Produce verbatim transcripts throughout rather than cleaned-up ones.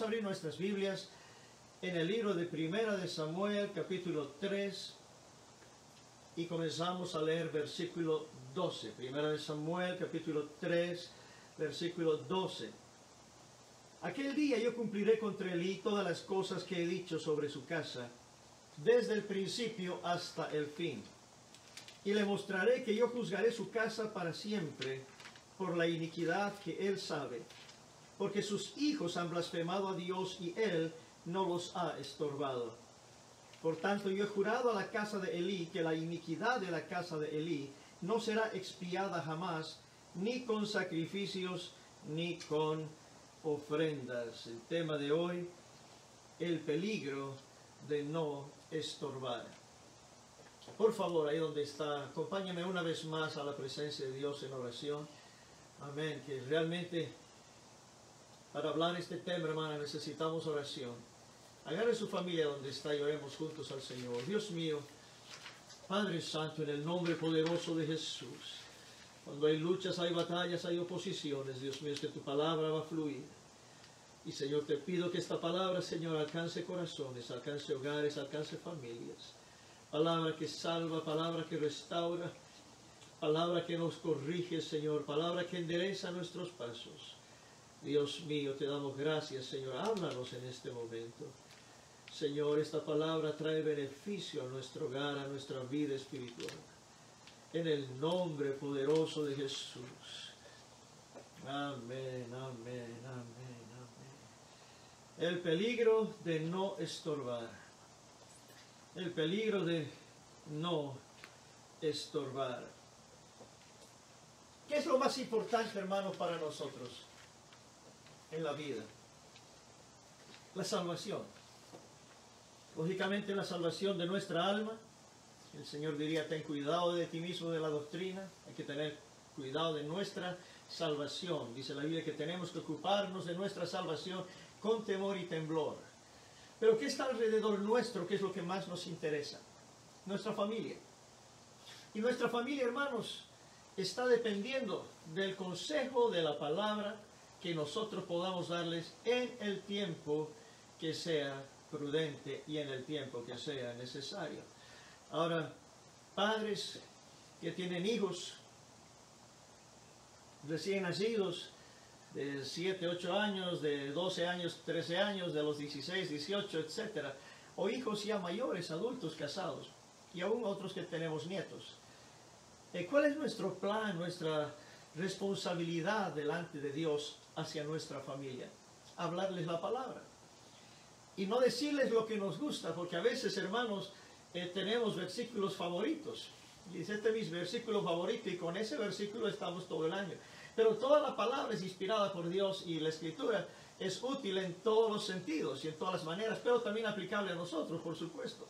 abrir nuestras Biblias en el libro de Primera de Samuel, capítulo tres, y comenzamos a leer versículo doce. Primera de Samuel, capítulo tres, versículo doce. Aquel día yo cumpliré contra Elí todas las cosas que he dicho sobre su casa, desde el principio hasta el fin. Y le mostraré que yo juzgaré su casa para siempre por la iniquidad que él sabe, porque sus hijos han blasfemado a Dios y él no los ha estorbado. Por tanto, yo he jurado a la casa de Elí que la iniquidad de la casa de Elí no será expiada jamás, ni con sacrificios, ni con ofrendas. El tema de hoy, el peligro de no estorbar. Por favor, ahí donde está, acompáñame una vez más a la presencia de Dios en oración. Amén. Que realmente para hablar este tema, hermana, necesitamos oración. Agarre su familia donde está y oremos juntos al Señor. Dios mío, Padre Santo, en el nombre poderoso de Jesús, cuando hay luchas, hay batallas, hay oposiciones, Dios mío, es que tu palabra va a fluir. Y Señor, te pido que esta palabra, Señor, alcance corazones, alcance hogares, alcance familias. Palabra que salva, palabra que restaura, palabra que nos corrige, Señor, palabra que endereza nuestros pasos. Dios mío, te damos gracias, Señor. Háblanos en este momento. Señor, esta palabra trae beneficio a nuestro hogar, a nuestra vida espiritual. En el nombre poderoso de Jesús. Amén, amén, amén, amén. El peligro de no estorbar. El peligro de no estorbar. ¿Qué es lo más importante, hermanos, para nosotros en la vida? La salvación. Lógicamente la salvación de nuestra alma. El Señor diría, ten cuidado de ti mismo, de la doctrina. Hay que tener cuidado de nuestra salvación. Dice la Biblia que tenemos que ocuparnos de nuestra salvación con temor y temblor. Pero ¿qué está alrededor nuestro? ¿Qué es lo que más nos interesa? Nuestra familia. Y nuestra familia, hermanos, está dependiendo del consejo de la palabra que nosotros podamos darles en el tiempo que sea prudente y en el tiempo que sea necesario. Ahora, padres que tienen hijos recién nacidos, de siete, ocho años, de doce años, trece años, de los dieciséis, dieciocho, etcétera, o hijos ya mayores, adultos, casados, y aún otros que tenemos nietos. Eh, ¿Cuál es nuestro plan, nuestra responsabilidad delante de Dios hacia nuestra familia? Hablarles la palabra. Y no decirles lo que nos gusta, porque a veces, hermanos, eh, tenemos versículos favoritos. Y dice, este es mi versículo favorito, y con ese versículo estamos todo el año. Pero toda la palabra es inspirada por Dios y la Escritura es útil en todos los sentidos y en todas las maneras, pero también aplicable a nosotros, por supuesto.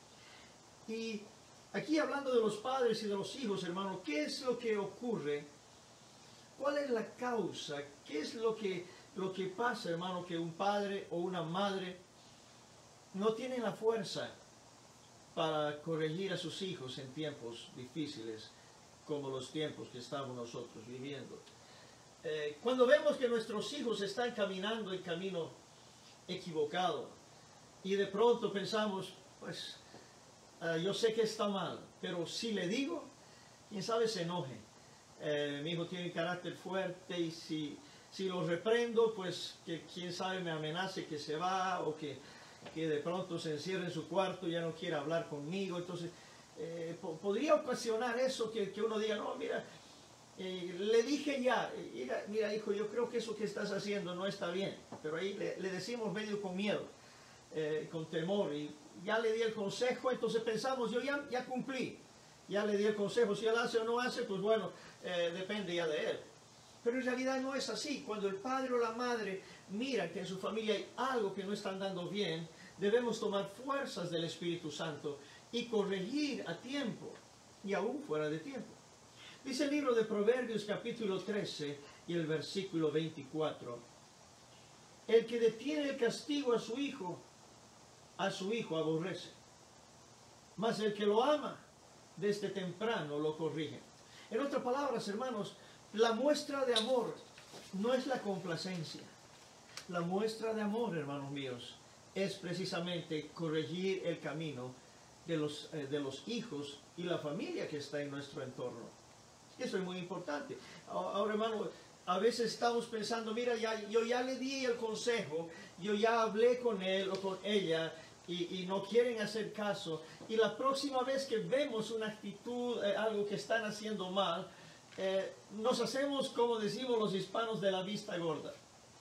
Y aquí hablando de los padres y de los hijos, hermano, ¿qué es lo que ocurre? ¿Cuál es la causa? ¿Qué es lo que, lo que pasa, hermano, que un padre o una madre no tienen la fuerza para corregir a sus hijos en tiempos difíciles como los tiempos que estamos nosotros viviendo? Eh, cuando vemos que nuestros hijos están caminando el camino equivocado y de pronto pensamos, pues uh, yo sé que está mal, pero si le digo, quién sabe se enoje. Eh, mi hijo tiene carácter fuerte y si, si lo reprendo, pues que quién sabe me amenace que se va o que, que de pronto se encierre en su cuarto y ya no quiere hablar conmigo. Entonces eh, po podría ocasionar eso que, que uno diga, no, mira, Eh, le dije ya, mira, mira hijo, yo creo que eso que estás haciendo no está bien, pero ahí le, le decimos medio con miedo, eh, con temor, y ya le di el consejo, entonces pensamos, yo ya, ya cumplí, ya le di el consejo, si él hace o no hace, pues bueno, eh, depende ya de él. Pero en realidad no es así. Cuando el padre o la madre mira que en su familia hay algo que no está andando bien, debemos tomar fuerzas del Espíritu Santo y corregir a tiempo y aún fuera de tiempo. Dice el libro de Proverbios capítulo trece y el versículo veinticuatro. El que detiene el castigo a su hijo, a su hijo aborrece. Mas el que lo ama, desde temprano lo corrige. En otras palabras, hermanos, la muestra de amor no es la complacencia. La muestra de amor, hermanos míos, es precisamente corregir el camino de los, eh, de los hijos y la familia que está en nuestro entorno. Eso es muy importante. Ahora, hermano, a veces estamos pensando, mira, ya, yo ya le di el consejo, yo ya hablé con él o con ella y, y no quieren hacer caso. Y la próxima vez que vemos una actitud, eh, algo que están haciendo mal, eh, nos hacemos, como decimos los hispanos, de la vista gorda.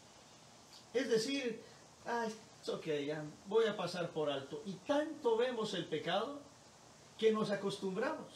Es decir, ah, es ok, ya voy a pasar por alto. Y tanto vemos el pecado que nos acostumbramos.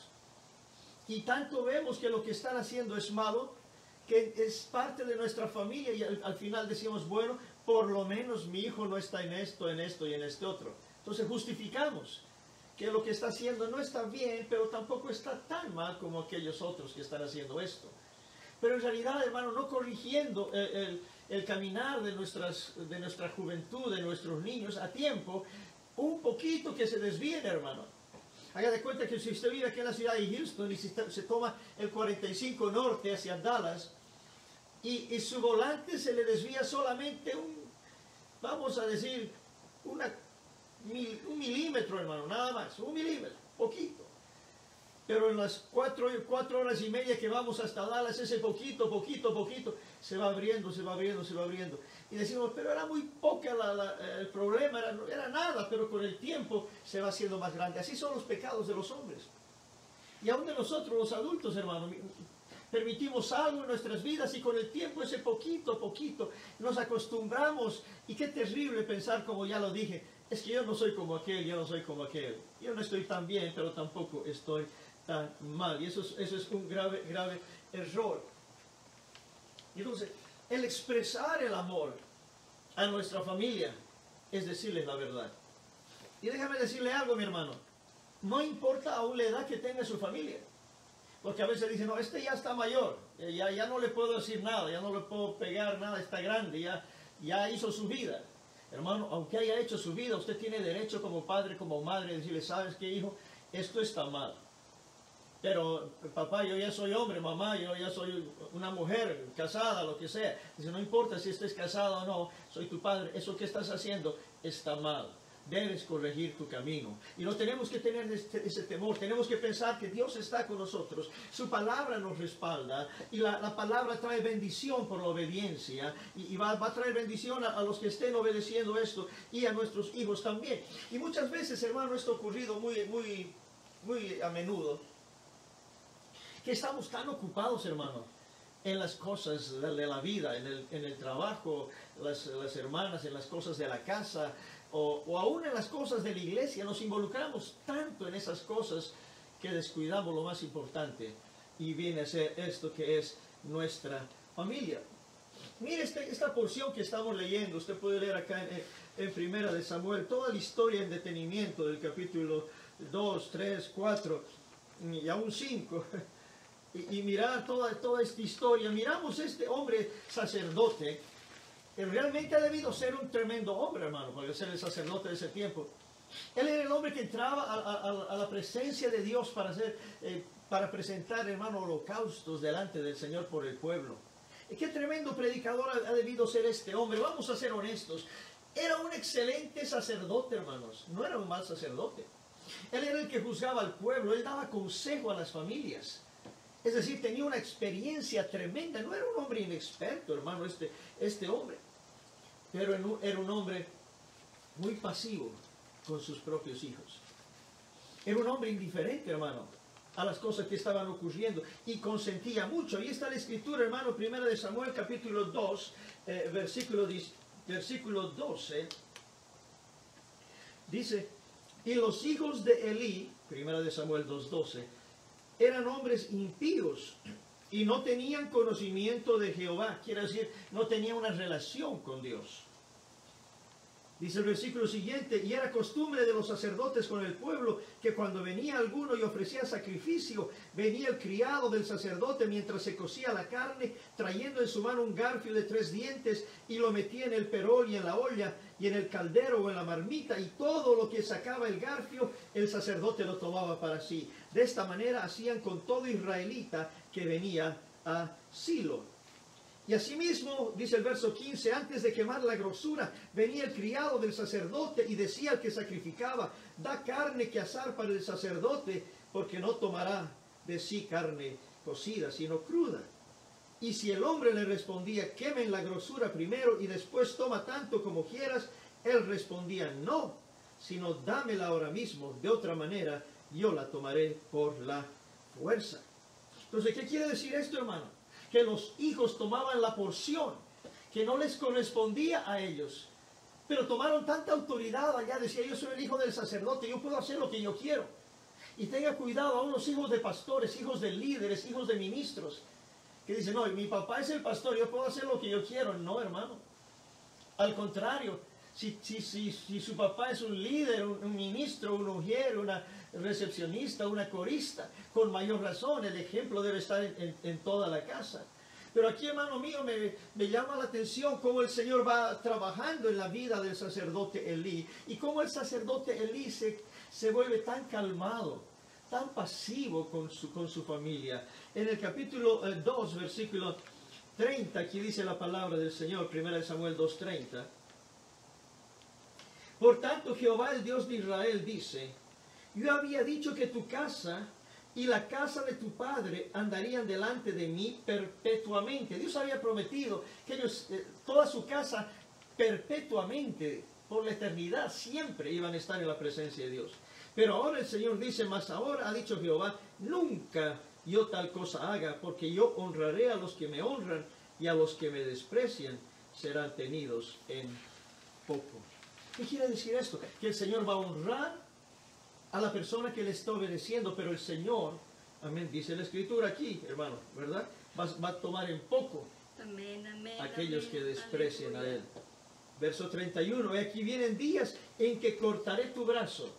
Y tanto vemos que lo que están haciendo es malo, que es parte de nuestra familia y al, al final decimos, bueno, por lo menos mi hijo no está en esto, en esto y en este otro. Entonces justificamos que lo que está haciendo no está bien, pero tampoco está tan mal como aquellos otros que están haciendo esto. Pero en realidad, hermano, no corrigiendo el, el, el caminar de, nuestras, de nuestra juventud, de nuestros niños a tiempo, un poquito que se desvíen, hermano. Haga de cuenta que si usted vive aquí en la ciudad de Houston y si se toma el cuarenta y cinco norte hacia Dallas y, y su volante se le desvía solamente un, vamos a decir, una, mil, un milímetro, hermano, nada más, un milímetro, poquito. Pero en las cuatro, cuatro horas y media que vamos hasta Dallas, ese poquito, poquito, poquito, se va abriendo, se va abriendo, se va abriendo. Y decimos, pero era muy poca la, la, el problema, era, era nada, pero con el tiempo se va haciendo más grande. Así son los pecados de los hombres. Y aún de nosotros, los adultos, hermano, permitimos algo en nuestras vidas y con el tiempo ese poquito, poquito, nos acostumbramos. Y qué terrible pensar, como ya lo dije, es que yo no soy como aquel, yo no soy como aquel. Yo no estoy tan bien, pero tampoco estoy tan mal. Y eso es, eso es un grave, grave error. Entonces, el expresar el amor a nuestra familia es decirles la verdad. Y déjame decirle algo, mi hermano. No importa aún la edad que tenga su familia. Porque a veces dicen, no, este ya está mayor. Ya, ya no le puedo decir nada, ya no le puedo pegar nada, está grande, ya, ya hizo su vida. Hermano, aunque haya hecho su vida, usted tiene derecho como padre, como madre, de decirle, ¿sabes qué, hijo? Esto está mal. Pero, papá, yo ya soy hombre, mamá, yo ya soy una mujer casada, lo que sea. Dice, no importa si estés casado o no, soy tu padre. Eso que estás haciendo está mal. Debes corregir tu camino. Y no tenemos que tener este, ese temor. Tenemos que pensar que Dios está con nosotros. Su palabra nos respalda. Y la, la palabra trae bendición por la obediencia. Y, y va, va a traer bendición a, a los que estén obedeciendo esto. Y a nuestros hijos también. Y muchas veces, hermano, esto ha ocurrido muy, muy, muy a menudo. Que estamos tan ocupados, hermano, en las cosas de la vida, en el, en el trabajo, las, las hermanas, en las cosas de la casa, o, o aún en las cosas de la iglesia. Nos involucramos tanto en esas cosas que descuidamos lo más importante. Y viene a ser esto que es nuestra familia. Mire este, esta porción que estamos leyendo. Usted puede leer acá en, en Primera de Samuel toda la historia en detenimiento del capítulo dos, tres, cuatro y aún cinco. Y, y mirar toda, toda esta historia. Miramos este hombre sacerdote, que realmente ha debido ser un tremendo hombre, hermano, para ser el sacerdote de ese tiempo. Él era el hombre que entraba a, a, a la presencia de Dios para, hacer, eh, para presentar, hermano, holocaustos delante del Señor por el pueblo. Y qué tremendo predicador ha, ha debido ser este hombre. Vamos a ser honestos. Era un excelente sacerdote, hermanos. No era un mal sacerdote. Él era el que juzgaba al pueblo. Él daba consejo a las familias. Es decir, tenía una experiencia tremenda. No era un hombre inexperto, hermano, este, este hombre. Pero era un hombre muy pasivo con sus propios hijos. Era un hombre indiferente, hermano, a las cosas que estaban ocurriendo. Y consentía mucho. Ahí está la escritura, hermano, Primera de Samuel, capítulo dos, eh, versículo, versículo doce. Dice, y los hijos de Elí, Primera de Samuel dos, doce, eran hombres impíos y no tenían conocimiento de Jehová. Quiere decir, no tenían una relación con Dios. Dice el versículo siguiente, y era costumbre de los sacerdotes con el pueblo, que cuando venía alguno y ofrecía sacrificio, venía el criado del sacerdote mientras se cocía la carne, trayendo en su mano un garfio de tres dientes, y lo metía en el perol y en la olla, y en el caldero o en la marmita, y todo lo que sacaba el garfio, el sacerdote lo tomaba para sí. De esta manera hacían con todo israelita que venía a Silo. Y asimismo, dice el verso quince, antes de quemar la grosura, venía el criado del sacerdote y decía al que sacrificaba, da carne que asar para el sacerdote, porque no tomará de sí carne cocida, sino cruda. Y si el hombre le respondía, quemen la grosura primero y después toma tanto como quieras, él respondía, no, sino dámela ahora mismo, de otra manera yo la tomaré por la fuerza. Entonces, ¿qué quiere decir esto, hermano? Que los hijos tomaban la porción que no les correspondía a ellos, pero tomaron tanta autoridad allá, decía, yo soy el hijo del sacerdote, yo puedo hacer lo que yo quiero. Y tenga cuidado a unos hijos de pastores, hijos de líderes, hijos de ministros, que dicen, no, mi papá es el pastor, yo puedo hacer lo que yo quiero. No, hermano. Al contrario, si, si, si, si su papá es un líder, un, un ministro, un ujier, una recepcionista, una corista, con mayor razón, el ejemplo debe estar en, en, en toda la casa. Pero aquí, hermano mío, me, me llama la atención cómo el Señor va trabajando en la vida del sacerdote Elí, y cómo el sacerdote Elí se, se vuelve tan calmado, tan pasivo con su, con su familia. En el capítulo eh, dos, versículo treinta, aquí dice la palabra del Señor, primera de Samuel dos, treinta. Por tanto, Jehová, el Dios de Israel, dice, yo había dicho que tu casa y la casa de tu padre andarían delante de mí perpetuamente. Dios había prometido que ellos, eh, toda su casa perpetuamente, por la eternidad, siempre iban a estar en la presencia de Dios. Pero ahora el Señor dice, más ahora ha dicho Jehová, nunca yo tal cosa haga, porque yo honraré a los que me honran y a los que me desprecian serán tenidos en poco. ¿Qué quiere decir esto? Que el Señor va a honrar a la persona que le está obedeciendo, pero el Señor, amén, dice la Escritura aquí, hermano, ¿verdad? Va, va a tomar en poco amén, amén, a aquellos amén, que desprecian aleluya. a Él. Verso treinta y uno, aquí vienen días en que cortaré tu brazo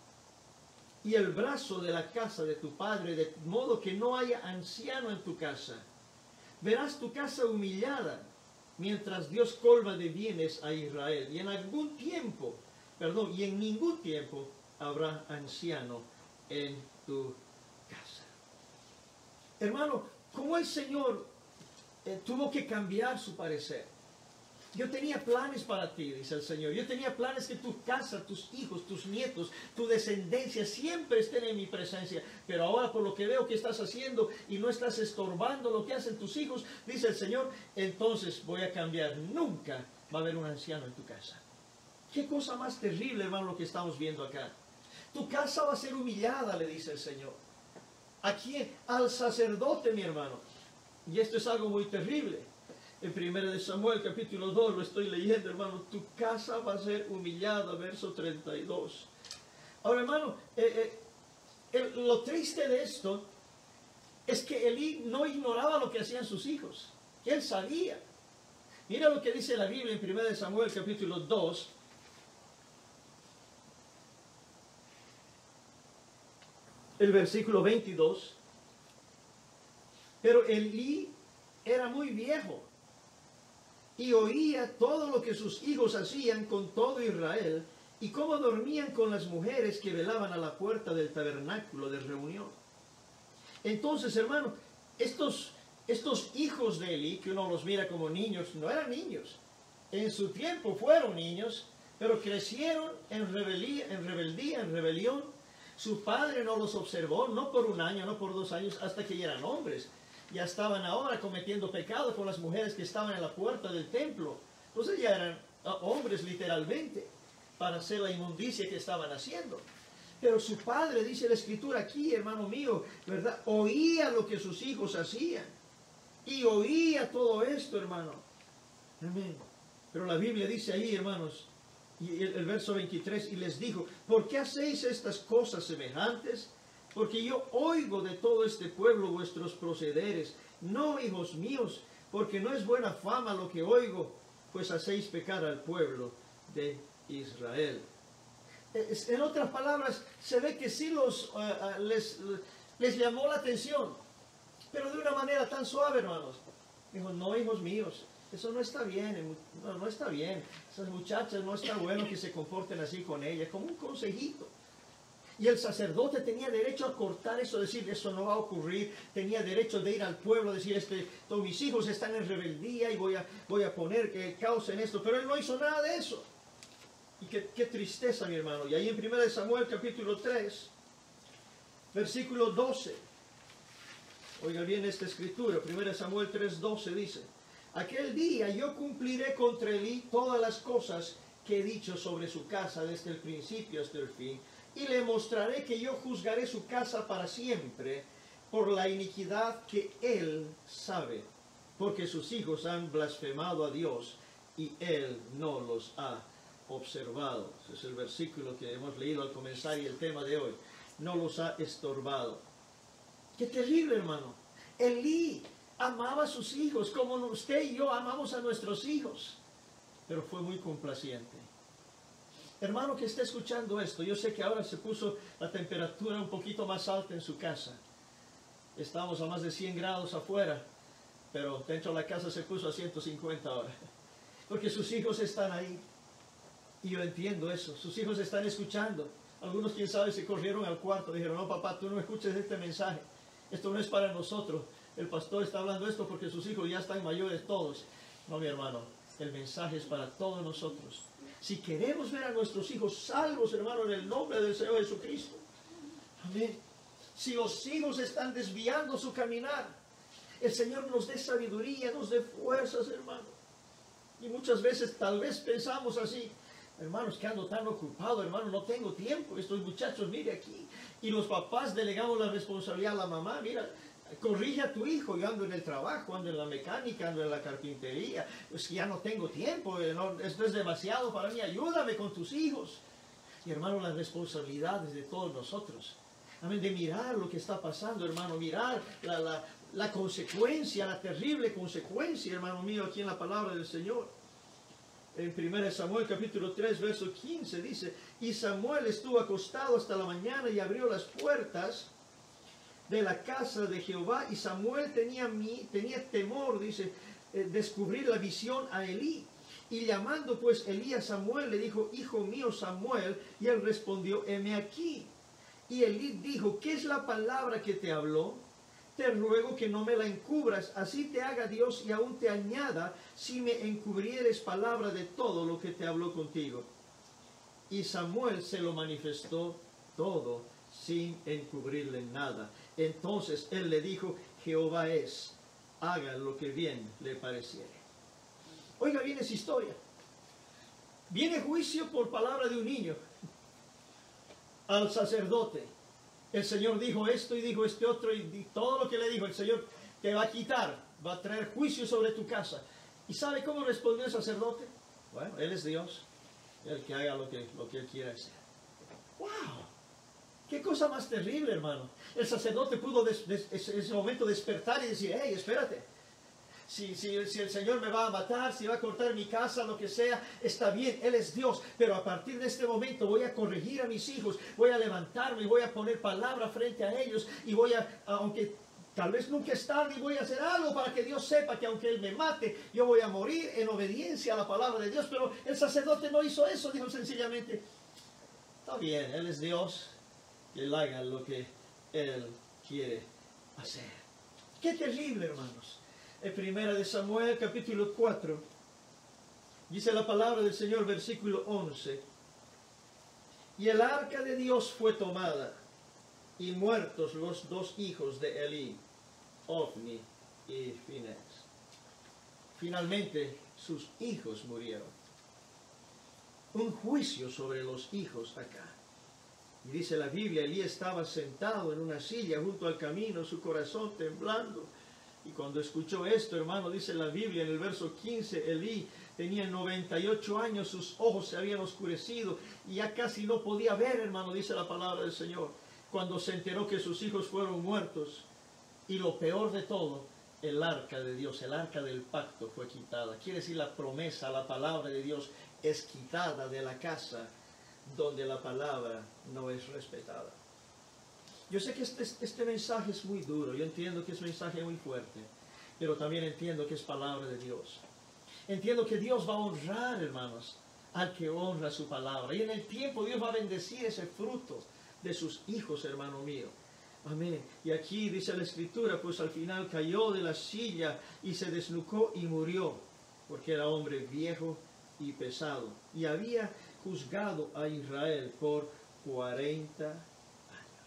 y el brazo de la casa de tu padre, de modo que no haya anciano en tu casa. Verás tu casa humillada, mientras Dios colma de bienes a Israel. Y en algún tiempo, perdón, y en ningún tiempo habrá anciano en tu casa. Hermano, ¿cómo el Señor eh, tuvo que cambiar su parecer? Yo tenía planes para ti, dice el Señor. Yo tenía planes que tu casa, tus hijos, tus nietos, tu descendencia siempre estén en mi presencia. Pero ahora por lo que veo que estás haciendo y no estás estorbando lo que hacen tus hijos, dice el Señor, entonces voy a cambiar. Nunca va a haber un anciano en tu casa. Qué cosa más terrible, hermano, lo que estamos viendo acá. Tu casa va a ser humillada, le dice el Señor. ¿A quién? Al sacerdote, mi hermano. Y esto es algo muy terrible. En primera de Samuel, capítulo dos, lo estoy leyendo, hermano. Tu casa va a ser humillada, verso treinta y dos. Ahora, hermano, eh, eh, el, lo triste de esto es que Elí no ignoraba lo que hacían sus hijos. Él sabía. Mira lo que dice la Biblia en primera de Samuel, capítulo dos. El versículo veintidós. Pero Elí era muy viejo y oía todo lo que sus hijos hacían con todo Israel y cómo dormían con las mujeres que velaban a la puerta del tabernáculo de reunión. Entonces, hermano, estos, estos hijos de Elí, que uno los mira como niños, no eran niños. En su tiempo fueron niños, pero crecieron en rebeldía, en rebeldía, en rebelión. Su padre no los observó, no por un año, no por dos años, hasta que ya eran hombres. Ya estaban ahora cometiendo pecado con las mujeres que estaban en la puerta del templo. Entonces ya eran hombres literalmente para hacer la inmundicia que estaban haciendo. Pero su padre, dice la Escritura aquí, hermano mío, ¿verdad? Oía lo que sus hijos hacían. Y oía todo esto, hermano. Amén. Pero la Biblia dice ahí, hermanos, y el, el verso veintitrés, y les dijo, ¿por qué hacéis estas cosas semejantes? Porque yo oigo de todo este pueblo vuestros procederes. No, hijos míos, porque no es buena fama lo que oigo, pues hacéis pecar al pueblo de Israel. En otras palabras, se ve que sí los, uh, les, les llamó la atención, pero de una manera tan suave, hermanos. Dijo, no, hijos míos, eso no está bien, no, no está bien. Esas muchachas no está bueno que se comporten así con ellas, como un consejito. Y el sacerdote tenía derecho a cortar eso, decir, eso no va a ocurrir. Tenía derecho de ir al pueblo, decir, este, todos mis hijos están en rebeldía y voy a, voy a poner que caos en esto. Pero él no hizo nada de eso. Y qué, qué tristeza, mi hermano. Y ahí en primera de Samuel, capítulo tres, versículo doce. Oiga bien esta escritura. primera de Samuel tres, doce dice, aquel día yo cumpliré contra Elí todas las cosas que he dicho sobre su casa desde el principio hasta el fin. Y le mostraré que yo juzgaré su casa para siempre por la iniquidad que él sabe, porque sus hijos han blasfemado a Dios y él no los ha observado. Ese es el versículo que hemos leído al comenzar y el tema de hoy. No los ha estorbado. Qué terrible, hermano. Elí amaba a sus hijos como usted y yo amamos a nuestros hijos, pero fue muy complaciente. Hermano que está escuchando esto, yo sé que ahora se puso la temperatura un poquito más alta en su casa. Estamos a más de cien grados afuera, pero dentro de la casa se puso a ciento cincuenta ahora. Porque sus hijos están ahí. Y yo entiendo eso. Sus hijos están escuchando. Algunos, quién sabe, se corrieron al cuarto. Dijeron, no, papá, tú no escuches este mensaje. Esto no es para nosotros. El pastor está hablando esto porque sus hijos ya están mayores todos. No, mi hermano. El mensaje es para todos nosotros. Si queremos ver a nuestros hijos salvos, hermano, en el nombre del Señor Jesucristo. Amén. Si los hijos están desviando su caminar, el Señor nos dé sabiduría, nos dé fuerzas, hermano. Y muchas veces tal vez pensamos así, hermanos, que ando tan ocupado, hermano, no tengo tiempo. Estos muchachos, mire aquí. Y los papás delegamos la responsabilidad a la mamá, mira, corrige a tu hijo, yo ando en el trabajo, ando en la mecánica, ando en la carpintería, pues ya no tengo tiempo, no, esto es demasiado para mí, ayúdame con tus hijos. Y hermano, las responsabilidades de todos nosotros, amén, de mirar lo que está pasando, hermano, mirar la, la, la consecuencia, la terrible consecuencia, hermano mío, aquí en la palabra del Señor. En primera de Samuel capítulo tres, verso quince dice, y Samuel estuvo acostado hasta la mañana y abrió las puertas de la casa de Jehová, y Samuel tenía, mi, tenía temor, dice, eh, descubrir la visión a Elí. Y llamando pues Elí a Samuel, le dijo, hijo mío Samuel, y él respondió, heme aquí. Y Elí dijo, ¿qué es la palabra que te habló? Te ruego que no me la encubras, así te haga Dios y aún te añada, si me encubrieres palabra de todo lo que te habló contigo. Y Samuel se lo manifestó todo, sin encubrirle nada. Entonces él le dijo, Jehová es, haga lo que bien le pareciere. Oiga bien esa historia. Viene juicio por palabra de un niño al sacerdote. El Señor dijo esto y dijo este otro, y todo lo que le dijo el Señor te va a quitar, va a traer juicio sobre tu casa. ¿Y sabe cómo respondió el sacerdote? Bueno, Él es Dios, el que haga lo que, lo que Él quiera hacer. ¡Wow! ¡Qué cosa más terrible, hermano! El sacerdote pudo en ese momento despertar y decir, hey, espérate. Si, si, si el Señor me va a matar, si va a cortar mi casa, lo que sea, está bien, Él es Dios. Pero a partir de este momento voy a corregir a mis hijos, voy a levantarme, voy a poner palabra frente a ellos y voy a, aunque tal vez nunca es tarde, y voy a hacer algo para que Dios sepa que aunque Él me mate, yo voy a morir en obediencia a la palabra de Dios. Pero el sacerdote no hizo eso, dijo sencillamente, está bien, Él es Dios, y Él haga lo que Él quiere hacer. ¡Qué terrible, hermanos! En primera de Samuel, capítulo cuatro, dice la palabra del Señor, versículo once. Y el arca de Dios fue tomada, y muertos los dos hijos de Elí, Ofni y Finés. Finalmente, sus hijos murieron. Un juicio sobre los hijos acá. Y dice la Biblia, Elí estaba sentado en una silla junto al camino, su corazón temblando. Y cuando escuchó esto, hermano, dice la Biblia en el verso quince, Elí tenía noventa y ocho años, sus ojos se habían oscurecido y ya casi no podía ver, hermano, dice la palabra del Señor, cuando se enteró que sus hijos fueron muertos. Y lo peor de todo, el arca de Dios, el arca del pacto fue quitada. Quiere decir, la promesa, la palabra de Dios es quitada de la casa donde la palabra no es respetada. Yo sé que este, este mensaje es muy duro, yo entiendo que es un mensaje muy fuerte, pero también entiendo que es palabra de Dios. Entiendo que Dios va a honrar, hermanos, al que honra su palabra. Y en el tiempo Dios va a bendecir ese fruto de sus hijos, hermano mío. Amén. Y aquí dice la Escritura, pues al final cayó de la silla y se desnucó y murió, porque era hombre viejo y pesado, y había juzgado a Israel por cuarenta años.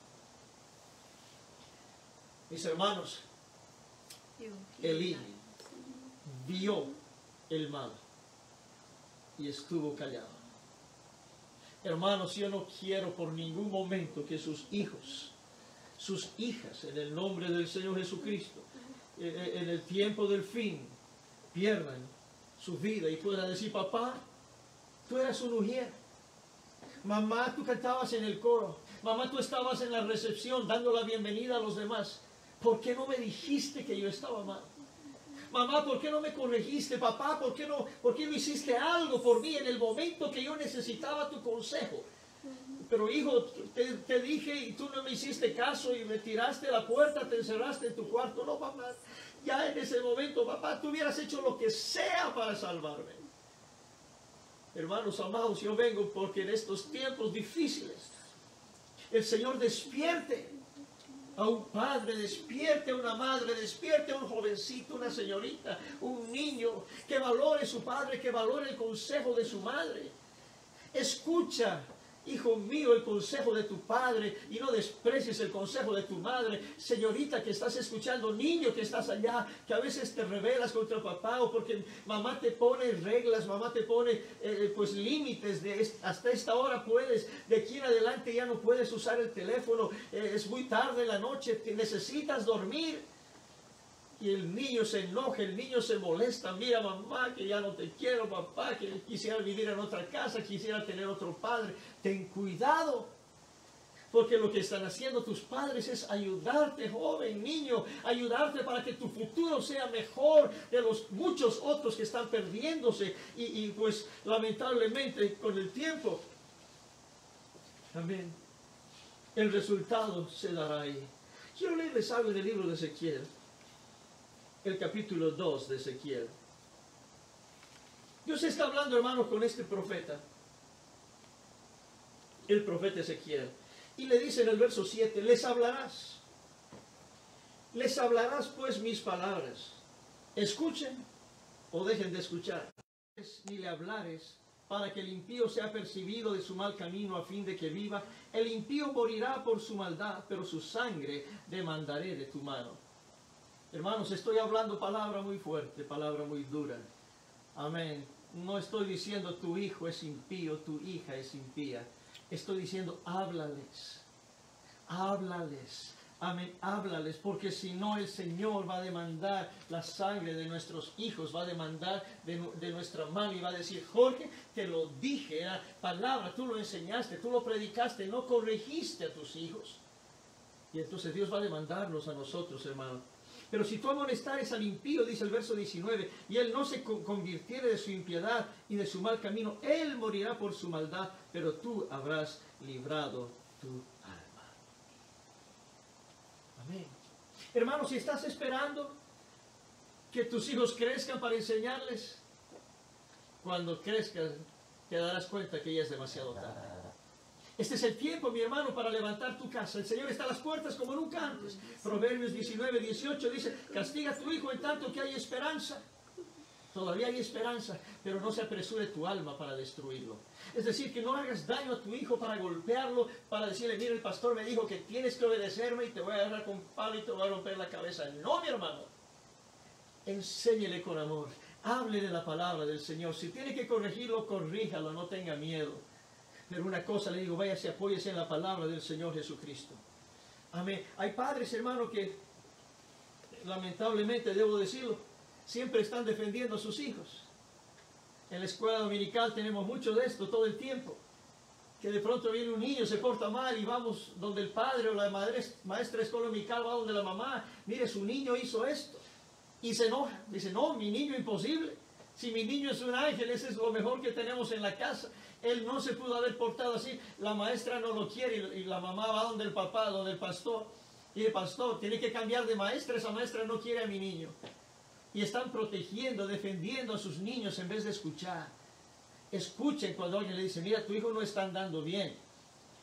Mis hermanos, Elí vio el mal y estuvo callado. Hermanos, yo no quiero por ningún momento que sus hijos, sus hijas, en el nombre del Señor Jesucristo, en el tiempo del fin, pierdan su vida y puedan decir: papá, tú eras un ujier. Mamá, tú cantabas en el coro. Mamá, tú estabas en la recepción dando la bienvenida a los demás. ¿Por qué no me dijiste que yo estaba mal? Mamá, ¿por qué no me corregiste? Papá, ¿por qué no, por qué no hiciste algo por mí en el momento que yo necesitaba tu consejo? Pero hijo, te, te dije y tú no me hiciste caso y me tiraste a la puerta, te encerraste en tu cuarto. No, papá, ya en ese momento, papá, tú hubieras hecho lo que sea para salvarme. Hermanos amados, yo vengo porque en estos tiempos difíciles el Señor despierte a un padre, despierte a una madre, despierte a un jovencito, una señorita, un niño, que valore su padre, que valore el consejo de su madre. Escucha, hijo mío, el consejo de tu padre y no desprecies el consejo de tu madre. Señorita que estás escuchando, niño que estás allá, que a veces te rebelas contra papá o porque mamá te pone reglas, mamá te pone eh, pues límites de est hasta esta hora puedes, de aquí en adelante ya no puedes usar el teléfono, eh, es muy tarde en la noche, te necesitas dormir. Y el niño se enoja, el niño se molesta. Mira, mamá, que ya no te quiero, papá, que quisiera vivir en otra casa, quisiera tener otro padre. Ten cuidado, porque lo que están haciendo tus padres es ayudarte, joven, niño, ayudarte para que tu futuro sea mejor de los muchos otros que están perdiéndose. Y, y pues lamentablemente con el tiempo, amén, el resultado se dará ahí. Quiero leerles algo del libro de Ezequiel. El capítulo dos de Ezequiel. Dios está hablando, hermanos, con este profeta, el profeta Ezequiel, y le dice en el verso siete: les hablarás, les hablarás pues mis palabras, escuchen o dejen de escuchar, ni le hablares, para que el impío sea percibido de su mal camino a fin de que viva. El impío morirá por su maldad, pero su sangre demandaré de tu mano. Hermanos, estoy hablando palabra muy fuerte, palabra muy dura. Amén. No estoy diciendo tu hijo es impío, tu hija es impía. Estoy diciendo háblales, háblales. Amén, háblales, porque si no el Señor va a demandar la sangre de nuestros hijos, va a demandar de, de nuestra mano y va a decir: Jorge, te lo dije, era palabra, tú lo enseñaste, tú lo predicaste, no corregiste a tus hijos. Y entonces Dios va a demandarnos a nosotros, hermanos. Pero si tú amonestares al impío, dice el verso diecinueve, y él no se convirtiere de su impiedad y de su mal camino, él morirá por su maldad, pero tú habrás librado tu alma. Amén. Hermanos, si estás esperando que tus hijos crezcan para enseñarles, cuando crezcan te darás cuenta que ya es demasiado tarde. Este es el tiempo, mi hermano, para levantar tu casa. El Señor está a las puertas como nunca antes. Proverbios diecinueve, dieciocho dice: castiga a tu hijo en tanto que hay esperanza. Todavía hay esperanza, pero no se apresure tu alma para destruirlo. Es decir, que no hagas daño a tu hijo para golpearlo, para decirle: mira, el pastor me dijo que tienes que obedecerme y te voy a agarrar con palo y te voy a romper la cabeza. No, mi hermano. Enséñele con amor. Háblele la palabra del Señor. Si tiene que corregirlo, corríjalo, no tenga miedo. Pero una cosa le digo: váyase, apóyese en la palabra del Señor Jesucristo. Amén. Hay padres, hermanos, que lamentablemente, debo decirlo, siempre están defendiendo a sus hijos. En la escuela dominical tenemos mucho de esto todo el tiempo. Que de pronto viene un niño, se porta mal y vamos donde el padre o la madre, maestra de escuela dominical va donde la mamá: mire, su niño hizo esto. Y se enoja. Dice: no, mi niño imposible. Si mi niño es un ángel, ese es lo mejor que tenemos en la casa. Él no se pudo haber portado así. La maestra no lo quiere y la mamá va donde el papá, donde el pastor. Y el pastor tiene que cambiar de maestra. Esa maestra no quiere a mi niño. Y están protegiendo, defendiendo a sus niños en vez de escuchar. Escuchen cuando alguien le dice: mira, tu hijo no está andando bien.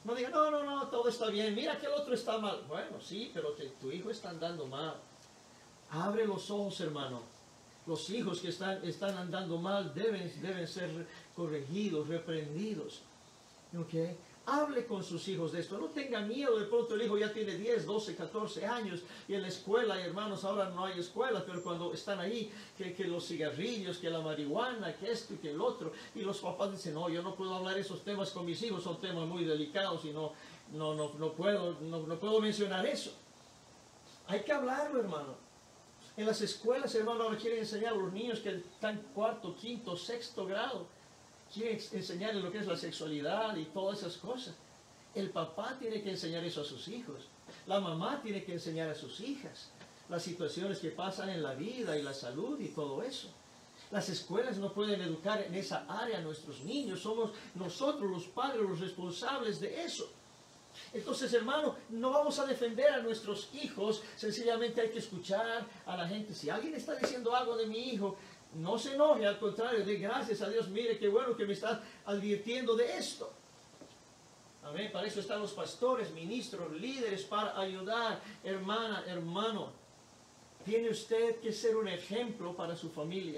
No diga, no, no, no, todo está bien, mira que el otro está mal. Bueno, sí, pero que tu hijo está andando mal. Abre los ojos, hermano. Los hijos que están, están andando mal deben, deben ser corregidos, reprendidos. ¿Ok? Hable con sus hijos de esto. No tenga miedo. De pronto el hijo ya tiene diez, doce, catorce años. Y en la escuela, hermanos, ahora no hay escuela. Pero cuando están ahí, que, que los cigarrillos, que la marihuana, que esto y que el otro. Y los papás dicen, no, yo no puedo hablar esos temas con mis hijos. Son temas muy delicados y no, no, no, no, puedo, no, no puedo mencionar eso. Hay que hablarlo, hermano. En las escuelas, hermano, ahora quieren enseñar a los niños que están cuarto, quinto, sexto grado. Quieren enseñarles lo que es la sexualidad y todas esas cosas. El papá tiene que enseñar eso a sus hijos. La mamá tiene que enseñar a sus hijas las situaciones que pasan en la vida y la salud y todo eso. Las escuelas no pueden educar en esa área a nuestros niños. Somos nosotros los padres los responsables de eso. Entonces, hermano, no vamos a defender a nuestros hijos. Sencillamente hay que escuchar a la gente. Si alguien está diciendo algo de mi hijo, no se enoje, al contrario, de gracias a Dios, mire qué bueno que me está advirtiendo de esto. Amén, para eso están los pastores, ministros, líderes, para ayudar. Hermana, hermano, tiene usted que ser un ejemplo para su familia.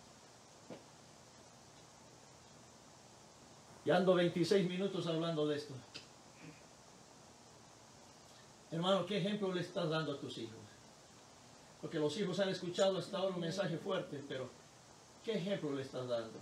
Ya ando veintiséis minutos hablando de esto. Hermano, ¿qué ejemplo le estás dando a tus hijos? Porque los hijos han escuchado hasta ahora un mensaje fuerte, pero ¿qué ejemplo le estás dando?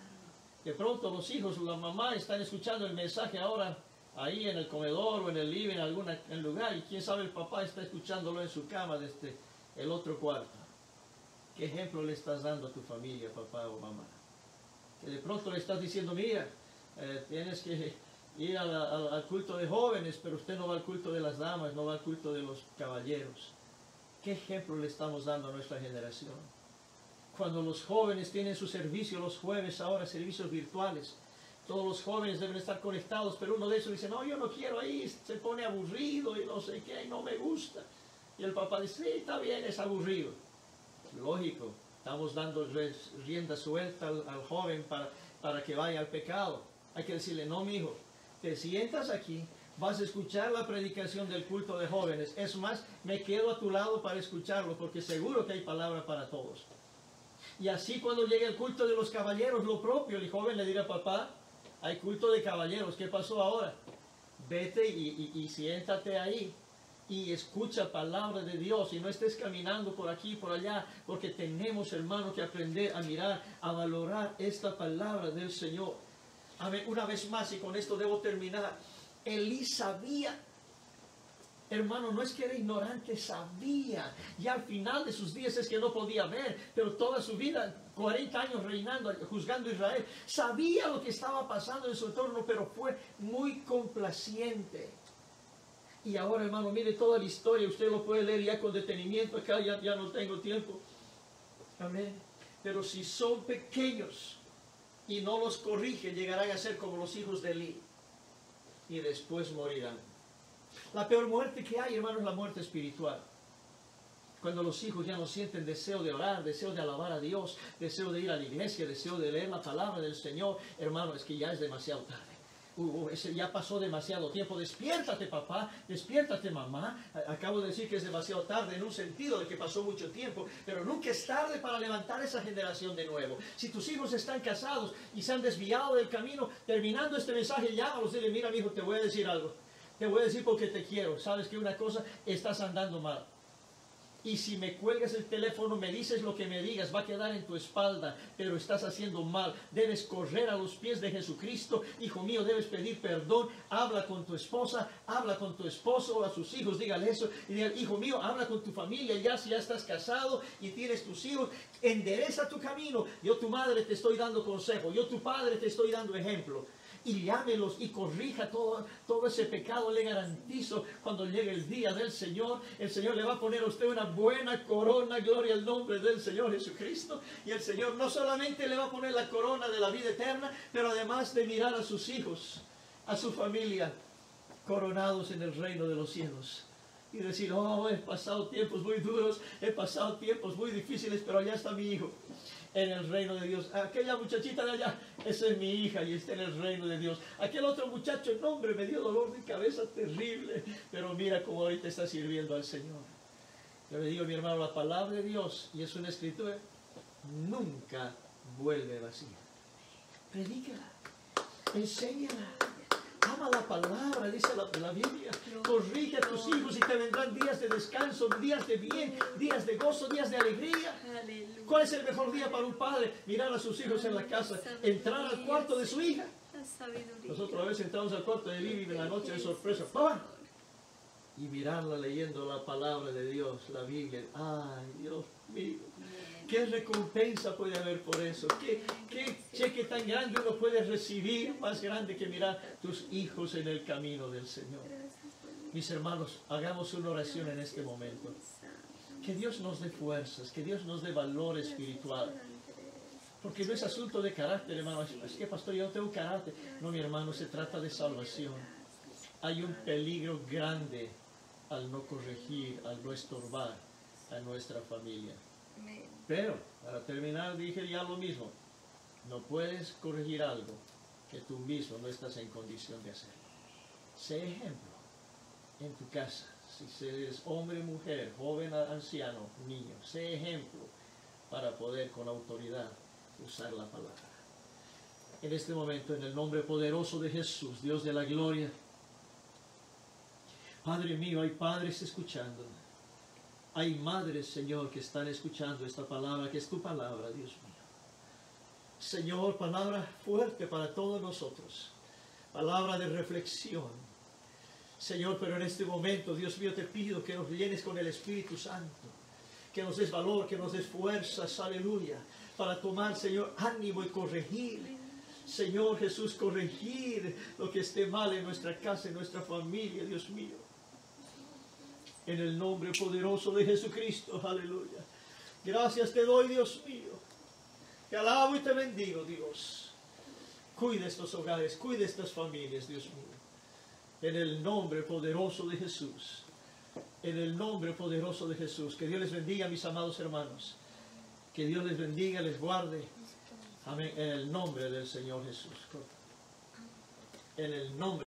De pronto los hijos o la mamá están escuchando el mensaje ahora ahí en el comedor o en el living, en algún lugar, y quién sabe el papá está escuchándolo en su cama desde el otro cuarto. ¿Qué ejemplo le estás dando a tu familia, papá o mamá? Que de pronto le estás diciendo, mira, eh, tienes que ir a la, a, al culto de jóvenes, pero usted no va al culto de las damas, no va al culto de los caballeros. ¿Qué ejemplo le estamos dando a nuestra generación? Cuando los jóvenes tienen su servicio los jueves, ahora servicios virtuales, todos los jóvenes deben estar conectados, pero uno de esos dice, no, yo no quiero ir, se pone aburrido y no sé qué, y no me gusta. Y el papá dice, sí, está bien, es aburrido. Lógico, estamos dando rienda suelta al, al joven para, para que vaya al pecado. Hay que decirle, no, mi hijo, te sientas aquí, vas a escuchar la predicación del culto de jóvenes. Es más, me quedo a tu lado para escucharlo, porque seguro que hay palabra para todos. Y así cuando llegue el culto de los caballeros, lo propio, el joven le dirá, papá, hay culto de caballeros, ¿qué pasó ahora? Vete y, y, y siéntate ahí y escucha palabra de Dios y no estés caminando por aquí y por allá, porque tenemos, hermano, que aprender a mirar, a valorar esta palabra del Señor. Amén. Una vez más, y con esto debo terminar, Elí sabía, hermano, no es que era ignorante, sabía. Y al final de sus días es que no podía ver, pero toda su vida, cuarenta años reinando, juzgando a Israel, sabía lo que estaba pasando en su entorno, pero fue muy complaciente. Y ahora, hermano, mire toda la historia, usted lo puede leer ya con detenimiento, acá ya, ya no tengo tiempo. Amén. Pero si son pequeños y no los corrige, llegarán a ser como los hijos de Elí y después morirán. La peor muerte que hay, hermano, es la muerte espiritual. Cuando los hijos ya no sienten deseo de orar, deseo de alabar a Dios, deseo de ir a la iglesia, deseo de leer la palabra del Señor, hermano, es que ya es demasiado tarde. Uh, ese ya pasó demasiado tiempo. Despiértate, papá, despiértate, mamá. Acabo de decir que es demasiado tarde en un sentido de que pasó mucho tiempo, pero nunca es tarde para levantar esa generación de nuevo. Si tus hijos están casados y se han desviado del camino, terminando este mensaje, llámalos y dile, mira, mi hijo, te voy a decir algo. Te voy a decir porque te quiero. Sabes que una cosa, estás andando mal. Y si me cuelgas el teléfono, me dices lo que me digas, va a quedar en tu espalda, pero estás haciendo mal. Debes correr a los pies de Jesucristo. Hijo mío, debes pedir perdón. Habla con tu esposa, habla con tu esposo o a sus hijos, dígale eso. Y dígale, hijo mío, habla con tu familia, ya si ya estás casado y tienes tus hijos, endereza tu camino. Yo, tu madre, te estoy dando consejo. Yo, tu padre, te estoy dando ejemplo. Y llámelos y corrija todo, todo ese pecado. Le garantizo, cuando llegue el día del Señor, el Señor le va a poner a usted una buena corona, gloria al nombre del Señor Jesucristo. Y el Señor no solamente le va a poner la corona de la vida eterna, pero además de mirar a sus hijos, a su familia, coronados en el reino de los cielos. y decir, oh, he pasado tiempos muy duros, he pasado tiempos muy difíciles, pero allá está mi hijo en el reino de Dios. Aquella muchachita de allá, esa es mi hija y está en el reino de Dios. Aquel otro muchacho, no, hombre, me dio dolor de cabeza terrible, pero mira cómo ahorita está sirviendo al Señor. Yo le digo, mi hermano, la palabra de Dios, y es una escritura, nunca vuelve vacía. Predícala, enséñala. Ama la palabra, dice la, la Biblia. Corrige a tus hijos y te vendrán días de descanso, días de bien, días de gozo, días de alegría. ¿Cuál es el mejor día para un padre? Mirar a sus hijos en la casa, entrar al cuarto de su hija. Nosotros a veces entramos al cuarto de Vivi en la noche de sorpresa, ¡pam! Y mirarla leyendo la palabra de Dios, la Biblia. ¡Ay, Dios mío! ¿Qué recompensa puede haber por eso? ¿Qué, qué cheque tan grande uno puede recibir, más grande que mirar tus hijos en el camino del Señor? Mis hermanos, hagamos una oración en este momento. Que Dios nos dé fuerzas, que Dios nos dé valor espiritual. Porque no es asunto de carácter, hermano. Es que, pastor, yo no tengo carácter. No, mi hermano, se trata de salvación. Hay un peligro grande al no corregir, al no estorbar a nuestra familia. Pero, para terminar, dije ya lo mismo. No puedes corregir algo que tú mismo no estás en condición de hacer. Sé ejemplo en tu casa. Si eres hombre, mujer, joven, anciano, niño, sé ejemplo para poder con autoridad usar la palabra. En este momento, en el nombre poderoso de Jesús, Dios de la gloria, Padre mío, hay padres escuchando. Hay madres, Señor, que están escuchando esta palabra, que es tu palabra, Dios mío. Señor, palabra fuerte para todos nosotros. Palabra de reflexión. Señor, pero en este momento, Dios mío, te pido que nos llenes con el Espíritu Santo. Que nos des valor, que nos des fuerzas, aleluya. Para tomar, Señor, ánimo y corregir. Señor Jesús, corregir lo que esté mal en nuestra casa, en nuestra familia, Dios mío. En el nombre poderoso de Jesucristo, aleluya. Gracias te doy, Dios mío. Te alabo y te bendigo, Dios. Cuida estos hogares, cuida estas familias, Dios mío. En el nombre poderoso de Jesús. En el nombre poderoso de Jesús. Que Dios les bendiga, mis amados hermanos. Que Dios les bendiga, les guarde. Amén. En el nombre del Señor Jesús. En el nombre.